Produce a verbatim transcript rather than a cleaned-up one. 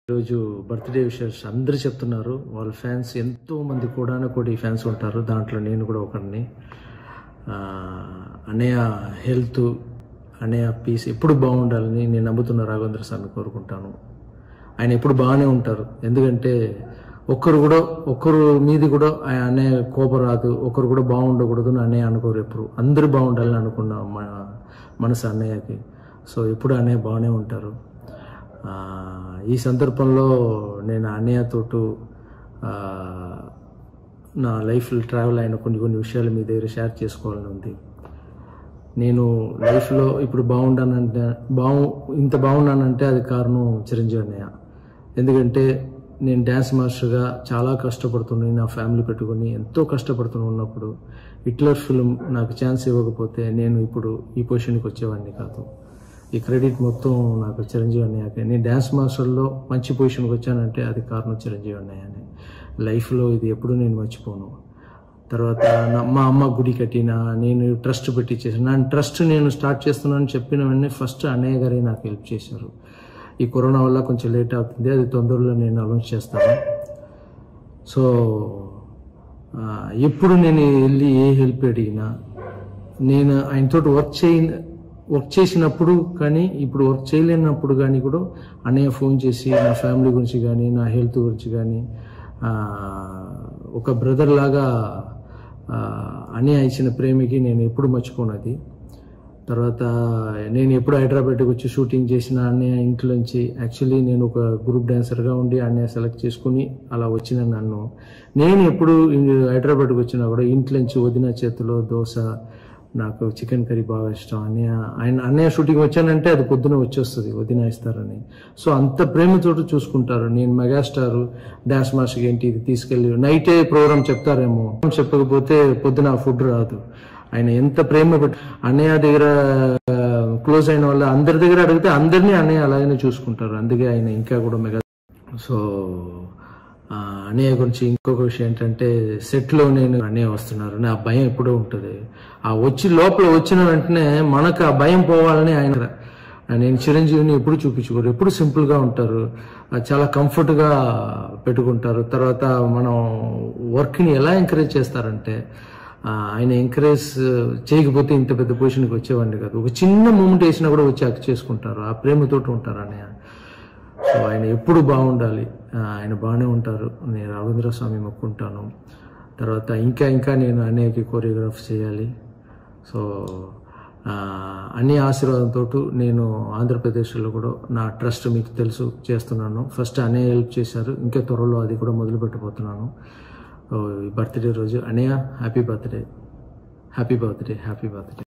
రోజు birthday wishes అందరూ చెప్తున్నారు. వాళ్ళ ఫ్యాన్స్ ఎంతో మంది కోడాన కోటి ఫ్యాన్స్ ఉంటారు. దాంట్లో నేను కూడా ఒకరిని. అన్నయ్య హెల్త్, అన్నయ్య పీస్ ఎప్పుడు బాగుండాలని నేను నమ్ముతున్న రాఘవేంద్ర స్వామిని కోరుకుంటాను. ఆయన ఎప్పుడు బాగానే ఉంటారు. ఎందుకంటే ఒక్కరు కూడా ఒక్కరు మీది కూడా ఆయన అన్నయ్య కోపం రాదు, ఒకరు కూడా బాగుండకూడదు అని అన్నయ్య అనుకోరు. ఎప్పుడు అందరూ బాగుండాలని అనుకున్న మన మనసు అన్నయ్యకి. సో ఎప్పుడు అన్నయ్య బాగానే ఉంటారు. ఈ సందర్భంలో నేను అన్నయ్యతో నా లైఫ్లో ట్రావెల్ అయిన కొన్ని కొన్ని విషయాలు మీ దగ్గర షేర్ చేసుకోవాలని ఉంది. నేను లైఫ్లో ఇప్పుడు బాగుండానంటే బాగు ఇంత బాగున్నానంటే అది కారణం చిరంజీవి అన్నయ్య. ఎందుకంటే నేను డ్యాన్స్ మాస్టర్గా చాలా కష్టపడుతున్నాను, నా ఫ్యామిలీ పెట్టుకుని ఎంతో కష్టపడుతూ ఉన్నప్పుడు హిట్లర్ ఫిల్మ్ నాకు ఛాన్స్ ఇవ్వకపోతే నేను ఇప్పుడు ఈ పొజిషన్కి వచ్చేవాడిని కాదు. ఈ క్రెడిట్ మొత్తం నాకు చిరంజీవి అన్నయ్యకే. నేను డ్యాన్స్ మాస్టర్లో మంచి పొజిషన్కి వచ్చానంటే అది కారణం చిరంజీవి అన్నయ్యనే. లైఫ్లో ఇది ఎప్పుడు నేను మర్చిపోను. తర్వాత మా అమ్మ గుడి కట్టిన, నేను ట్రస్ట్ పెట్టి చేశాను. నా ట్రస్ట్ నేను స్టార్ట్ చేస్తున్నాను చెప్పిన వెంటనే ఫస్ట్ అన్నయ్య గారే నాకు హెల్ప్ చేశారు. ఈ కరోనా వల్ల కొంచెం లేట్ అవుతుంది, అది తొందరలో నేను అనౌన్స్ చేస్తాను. సో ఎప్పుడు నేను వెళ్ళి ఏ హెల్ప్ అడిగినా నేను ఆయనతో వర్క్ చేయ వర్క్ చేసినప్పుడు కానీ ఇప్పుడు వర్క్ చేయలేనప్పుడు కానీ కూడా అన్నయ్య ఫోన్ చేసి నా ఫ్యామిలీ గురించి కానీ నా హెల్త్ గురించి కానీ ఒక బ్రదర్ లాగా అన్నయ్య ఇచ్చిన ప్రేమకి నేను ఎప్పుడు మర్చిపోనది. తర్వాత నేను ఎప్పుడు హైదరాబాద్కి వచ్చి షూటింగ్ చేసిన అన్నయ్య ఇంట్లోంచి, యాక్చువల్లీ నేను ఒక గ్రూప్ డాన్సర్గా ఉండి అన్నయ్య సెలెక్ట్ చేసుకుని అలా వచ్చిన నన్ను నేను ఎప్పుడు హైదరాబాద్కి వచ్చినా కూడా ఇంట్లోంచి వదిన చేతిలో దోశ, నాకు చికెన్ కర్రీ బాగా ఇష్టం. అన్నయ్య ఆయన అన్నయ్య షూటింగ్ వచ్చానంటే అది పొద్దున వచ్చేస్తుంది, వదిన ఇస్తారని. సో అంత ప్రేమతో చూసుకుంటారు. నేను మెగాస్టార్ డాన్స్ మాస్టర్కి ఏంటి ఇది తీసుకెళ్ళి నైటే ప్రోగ్రామ్ చెప్తారేమో, చెప్పకపోతే పొద్దున ఫుడ్ రాదు. ఆయన ఎంత ప్రేమ పెట్టి అన్నయ్య దగ్గర క్లోజ్ అయిన వాళ్ళ అందరి దగ్గర అడిగితే అందరినీ అన్నయ్య అలాగనే చూసుకుంటారు. అందుకే ఆయన ఇంకా కూడా మెగా. సో అన్నయ్య గురించి ఇంకొక విషయం ఏంటంటే సెట్లో నేను అన్నయ్య వస్తున్నారు, నా భయం ఎప్పుడూ ఉంటుంది. ఆ వచ్చి లోపల వచ్చిన వెంటనే మనకు ఆ భయం పోవాలని ఆయన నేను చిరంజీవిని ఎప్పుడు చూపించుకోరు, ఎప్పుడు సింపుల్గా ఉంటారు, చాలా కంఫర్ట్గా పెట్టుకుంటారు. తర్వాత మనం వర్క్ని ఎలా ఎంకరేజ్ చేస్తారంటే ఆయన ఎంకరేజ్ చేయకపోతే ఇంత పెద్ద పొజిషన్కి వచ్చేవాడిని కాదు. ఒక చిన్న మూమెంట్ వేసినా కూడా వచ్చి యాక్ట్ చేసుకుంటారు, ఆ ప్రేమతోటి ఉంటారు అన్నయ్య. సో ఆయన ఎప్పుడు బాగుండాలి, ఆయన బాగానే ఉంటారు. నేను రాఘవేంద్ర స్వామి మొక్కుంటాను. తర్వాత ఇంకా ఇంకా నేను అన్నయ్యకి కోరియోగ్రాఫ్ చేయాలి. సో అన్ని ఆశీర్వాదంతో నేను ఆంధ్రప్రదేశ్లో కూడా నా ట్రస్ట్ మీకు తెలుసు చేస్తున్నాను. ఫస్ట్ అన్నయ్య హెల్ప్ చేశారు, ఇంకా త్వరలో అది కూడా మొదలు పెట్టబోతున్నాను. బర్త్డే రోజు అన్నయ్య happy birthday, happy birthday, happy birthday.